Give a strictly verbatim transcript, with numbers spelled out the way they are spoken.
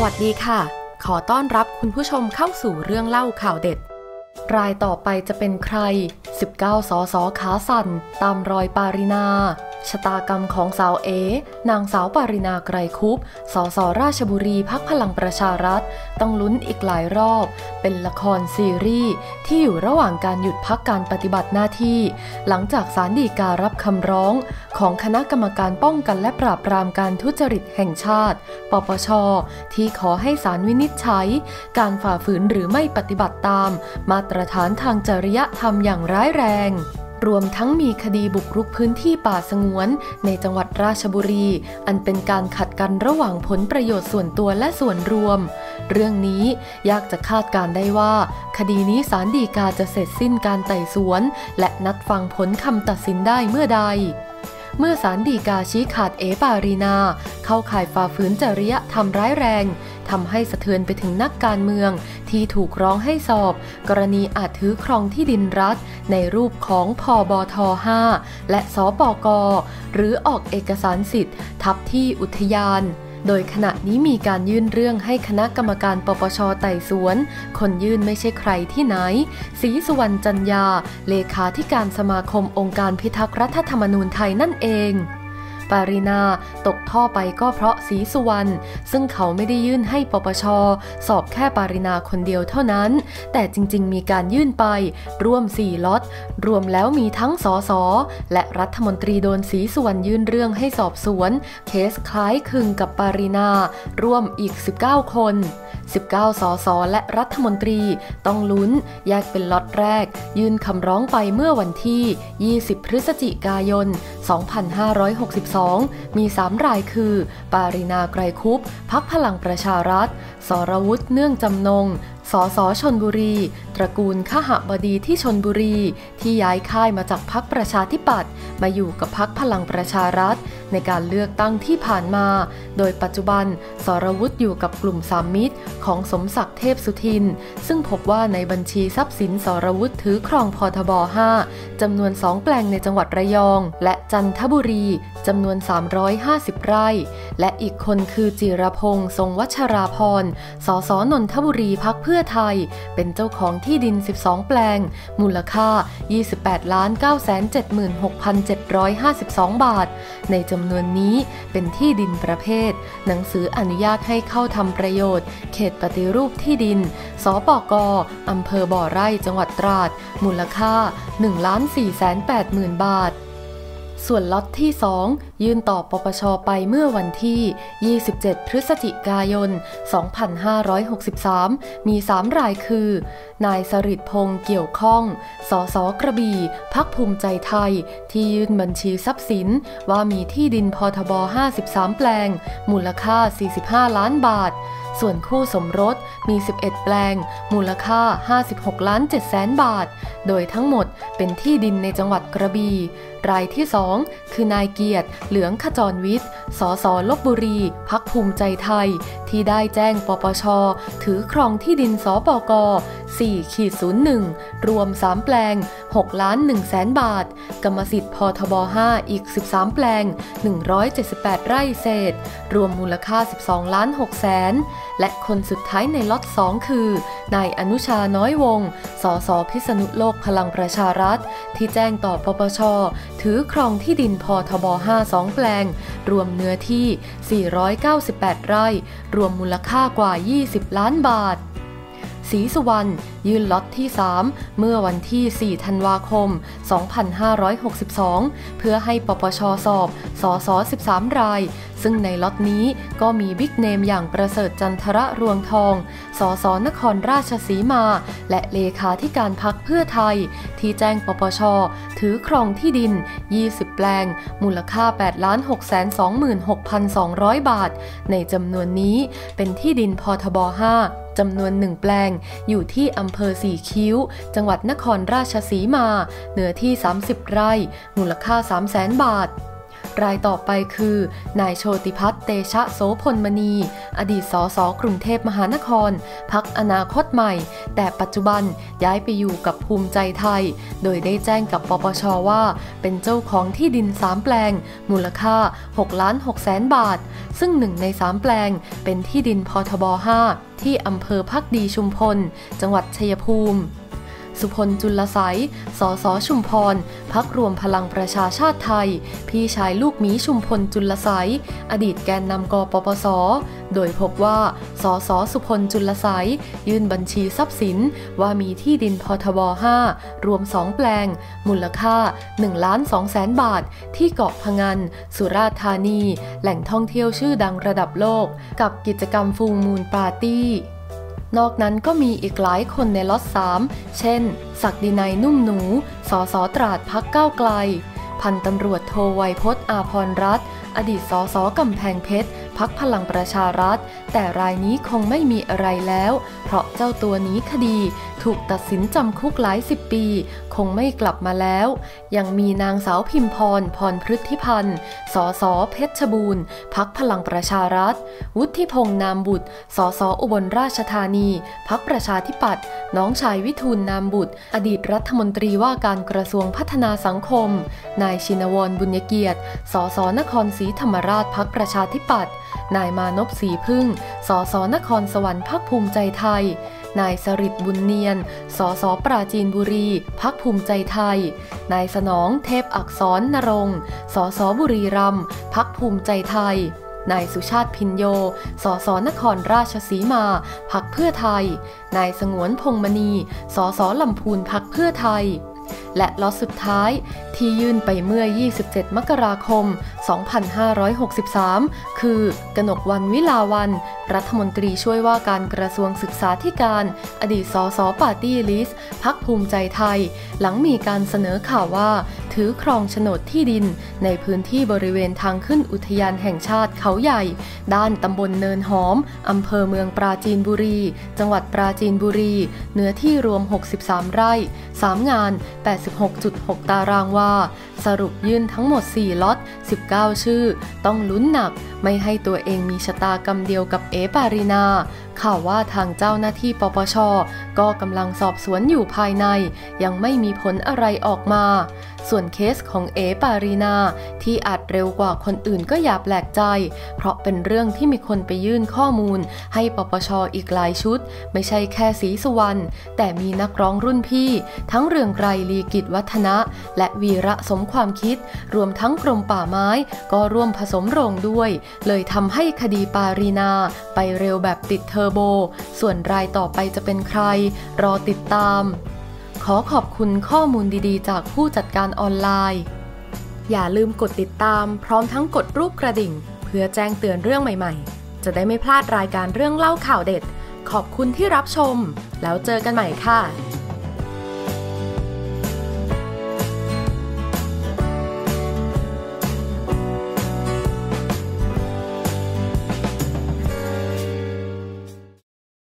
วัสดีค่ะขอต้อนรับคุณผู้ชมเข้าสู่เรื่องเล่าข่าวเด็ดรายต่อไปจะเป็นใครสิบเก้าสสขาสั่นตามรอยปารินาชะตากรรมของสาวเอนางสาวปารินาไกรคุปสสราชบุรีพรรคพลังประชารัฐต้องลุ้นอีกหลายรอบเป็นละครซีรีส์ที่อยู่ระหว่างการหยุดพักการปฏิบัติหน้าที่หลังจากศาลฎีการับคำร้องของคณะกรรมการป้องกันและปราบปรามการทุจริตแห่งชาติปปช.ที่ขอให้ศาลวินิจฉัยการฝ่าฝืนหรือไม่ปฏิบัติตามมาตรฐานทางจริยธรรมอย่างร้ายแรงรวมทั้งมีคดีบุกรุกพื้นที่ป่าสงวนในจังหวัดราชบุรีอันเป็นการขัดกันระหว่างผลประโยชน์ส่วนตัวและส่วนรวมเรื่องนี้ยากจะคาดการได้ว่าคดีนี้ศาลฎีกาจะเสร็จสิ้นการไต่สวนและนัดฟังผลคำตัดสินได้เมื่อใดเมื่อศาลฎีกาชี้ขาดเอปารีนาเข้าข่ายฝ่าฝืนจริยธรรมร้ายแรงทำให้สะเทือนไปถึงนักการเมืองที่ถูกร้องให้สอบกรณีอาจถือครองที่ดินรัฐในรูปของพบทห้าและสปกหรือออกเอกสารสิทธิ์ทับที่อุทยานโดยขณะนี้มีการยื่นเรื่องให้คณะกรรมการปปช.ไต่สวนคนยื่นไม่ใช่ใครที่ไหนศรีสุวรรณจันยาเลขาธิการสมาคมองค์การพิทักษ์รัฐธรรมนูญไทยนั่นเองปารินาตกท่อไปก็เพราะศรีสุวรรณซึ่งเขาไม่ได้ยื่นให้ปปช.สอบแค่ปารินาคนเดียวเท่านั้นแต่จริงๆมีการยื่นไปร่วมสี่ล็อตรวมแล้วมีทั้งสสและรัฐมนตรีโดนศรีสุวรรณยื่นเรื่องให้สอบสวนเคสคล้ายคลึงกับปารินาร่วมอีกสิบเก้าคนสิบเก้าสสและรัฐมนตรีต้องลุ้นแยกเป็นล็อตแรกยื่นคำร้องไปเมื่อวันที่ยี่สิบพฤศจิกายนสองพันห้าร้อยหกสิบสองมีสามรายคือปารินาไกรคุปพรรคพลังประชารัฐสรวุฒิเนื่องจำนงสสชลบุรีตระกูลขหบดีที่ชลบุรีที่ย้ายค่ายมาจากพรรคประชาธิปัตย์มาอยู่กับพรรคพลังประชารัฐในการเลือกตั้งที่ผ่านมาโดยปัจจุบันสรวุฒิอยู่กับกลุ่มสามมิตรของสมศักดิ์เทพสุทินซึ่งพบว่าในบัญชีทรัพย์สินสรวุฒิถือครองพทบห้าจำนวนสองแปลงในจังหวัดระยองและจันทบุรีจำนวนสามร้อยห้าสิบไร่และอีกคนคือจิรพงษ์ทรงวัชราพรสสนนทบุรีพรรคเพื่อไทยเป็นเจ้าของที่ดินสิบสองแปลงมูลค่า ยี่สิบแปดล้านเก้าแสนเจ็ดหมื่นหกพันเจ็ดร้อยห้าสิบสอง บาทในจำนวนนี้เป็นที่ดินประเภทหนังสืออนุญาตให้เข้าทำประโยชน์เขตปฏิรูปที่ดินสปก.อำเภอบ่อไร่จังหวัดตราดมูลค่า หนึ่งล้านสี่แสนแปดหมื่น บาทส่วนล็อตที่สองยื่นต่อปปช.ไปเมื่อวันที่ยี่สิบเจ็ดพฤศจิกายนสองพันห้าร้อยหกสิบสามมีสามรายคือนายสฤทธิ์พงษ์เกี่ยวข้องสสกระบี่พรรคภูมิใจไทยที่ยื่นบัญชีทรัพย์สินว่ามีที่ดินพทบห้าสิบสามแปลงมูลค่าสี่สิบห้าล้านบาทส่วนคู่สมรสมีสิบเอ็ดแปลงมูลค่าห้าสิบหกล้านเจ็ดแสนบาทโดยทั้งหมดเป็นที่ดินในจังหวัดกระบี่รายที่สองคือนายเกียรติเหลืองขจรวิทย์สสลพบุรีพรรคภูมิใจไทยที่ได้แจ้งปปช.ถือครองที่ดินสปก. สี่ ศูนย์ หนึ่ง รวมสามแปลงหกล้านหนึ่งแสนบาทกรรมสิทธิ์พทบห้าอีกสิบสามแปลงหนึ่งร้อยเจ็ดสิบแปดไร่เศษรวมมูลค่าสิบสองล้านหกแสนและคนสุดท้ายในล็อตสองคือนายอนุชาน้อยวงศ์สสพิษณุโลกพลังประชารัฐที่แจ้งต่อปปช.ถือครองที่ดินพทบห้าสองแปลงรวมเนื้อที่สี่ร้อยเก้าสิบแปดไร่รวมมูลค่ากว่ายี่สิบล้านบาทศรีสุวรรณยื่นล็อตที่สามเมื่อวันที่สี่ธันวาคมสองพันห้าร้อยหกสิบสองเพื่อให้ปปช.สอบสสสิบสามรายซึ่งในล็อตนี้ก็มีบิ๊กเนมอย่างประเสริฐจันทระรวงทองสสนครราชสีมาและเลขาธิการพรรคเพื่อไทยที่แจ้งปปช.ถือครองที่ดินยี่สิบแปลงมูลค่า แปดล้านหกแสนสองหมื่นหกพันสองร้อย บาทในจำนวนนี้เป็นที่ดินพทบห้าจำนวนหนึ่งแปลงอยู่ที่อำเภอสี่คิ้วจังหวัดนครราชสีมาเนื้อที่สามสิบไร่มูลค่า สามแสน บาทรายต่อไปคือนายโชติพัฒน์เตชะโสพลมณีอดีตสสกรุงเทพมหานครพรรคอนาคตใหม่แต่ปัจจุบันย้ายไปอยู่กับภูมิใจไทยโดยได้แจ้งกับปปช.ว่าเป็นเจ้าของที่ดินสามแปลงมูลค่าหกล้านหกแสนบาทซึ่งหนึ่งในสามแปลงเป็นที่ดินพทบห้าที่อำเภอภักดีชุมพลจังหวัดชัยภูมิสุพลจุลไสย สสชุมพรพรรครวมพลังประชาชาติไทยพี่ชายลูกหมีชุมพลจุลไสยอดีตแกนนำกปปส.โดยพบว่าสสสุพลจุลไสยยื่นบัญชีทรัพย์สินว่ามีที่ดินพทบห้ารวมสองแปลงมูลค่าหนึ่งล้านสองแสนบาทที่เกาะพะงันสุราษฎร์ธานีแหล่งท่องเที่ยวชื่อดังระดับโลกกับกิจกรรมฟูลมูนปาร์ตี้นอกนั้นก็มีอีกหลายคนในล็อตสามเช่นศักดินัยนุ่มหนูสสตราดพรรคก้าวไกลพันตำรวจโทไวยพจน์อาภรณ์รัตน์อดีตสสกำแพงเพชรพรรคพลังประชารัฐแต่รายนี้คงไม่มีอะไรแล้วเพราะเจ้าตัวนี้คดีถูกตัดสินจำคุกหลายสิบปีคงไม่กลับมาแล้วยังมีนางสาวพิมพรพรพฤทธิพันธ์สสเพชรบูรณ์พรรคพลังประชารัฐวุฒิพงษ์นามบุตรสสอุบลราชธานีพรรคประชาธิปัตย์น้องชายวิทูลนามบุตรอดีตรัฐมนตรีว่าการกระทรวงพัฒนาสังคมนายชินวรบุญเกียรติสสนครศรีธรรมราชพรรคประชาธิปัตย์นายมานพศรีพึ่งสสนครสวรรค์พรรคภูมิใจไทยนายสฤทธิ์บุญเนียนสสปราจีนบุรีพรรคภูมิใจไทยนายสนองเทพอักษรนรงค์สสบุรีรัมย์พรรคภูมิใจไทยนายสุชาติพินโยสสนครราชสีมาพรรคเพื่อไทยนายสงวนพงษ์มณีสสลำพูนพรรคเพื่อไทยและล็อตสุดท้ายที่ยื่นไปเมื่อยี่สิบเจ็ดมกราคมสองพันห้าร้อยหกสิบสามคือกนกวรรณวิลาวัลย์รัฐมนตรีช่วยว่าการกระทรวงศึกษาธิการอดีตสสปาร์ตี้ลิสต์พรรคภูมิใจไทยหลังมีการเสนอข่าวว่าถือครองโฉนดที่ดินในพื้นที่บริเวณทางขึ้นอุทยานแห่งชาติเขาใหญ่ด้านตำบลเนินหอมอำเภอเมืองปราจีนบุรีจังหวัดปราจีนบุรีเนื้อที่รวมหกสิบสามไร่สามงาน แปดสิบหกจุดหก ตารางวาสรุปยื่นทั้งหมดสี่ล็อตสิบเก้าชื่อต้องลุ้นหนักไม่ให้ตัวเองมีชะตากรรมเดียวกับเอ๋ปารินาข่าวว่าทางเจ้าหน้าที่ปปช.ก็กำลังสอบสวนอยู่ภายในยังไม่มีผลอะไรออกมาส่วนเคสของเอ๋ปารินาที่อาจเร็วกว่าคนอื่นก็อย่าแปลกใจเพราะเป็นเรื่องที่มีคนไปยื่นข้อมูลให้ปปช.อีกหลายชุดไม่ใช่แค่ศรีสุวรรณแต่มีนักร้องรุ่นพี่ทั้งเรืองไกรลีกิจวัฒนะและวีระสมความคิดรวมทั้งกรมป่าไม้ก็ร่วมผสมโรงด้วยเลยทำให้คดีปารีนาไปเร็วแบบติดเทอร์โบส่วนรายต่อไปจะเป็นใครรอติดตามขอขอบคุณข้อมูลดีๆจากผู้จัดการออนไลน์อย่าลืมกดติดตามพร้อมทั้งกดรูปกระดิ่งเพื่อแจ้งเตือนเรื่องใหม่ๆจะได้ไม่พลาดรายการเรื่องเล่าข่าวเด็ดขอบคุณที่รับชมแล้วเจอกันใหม่ค่ะ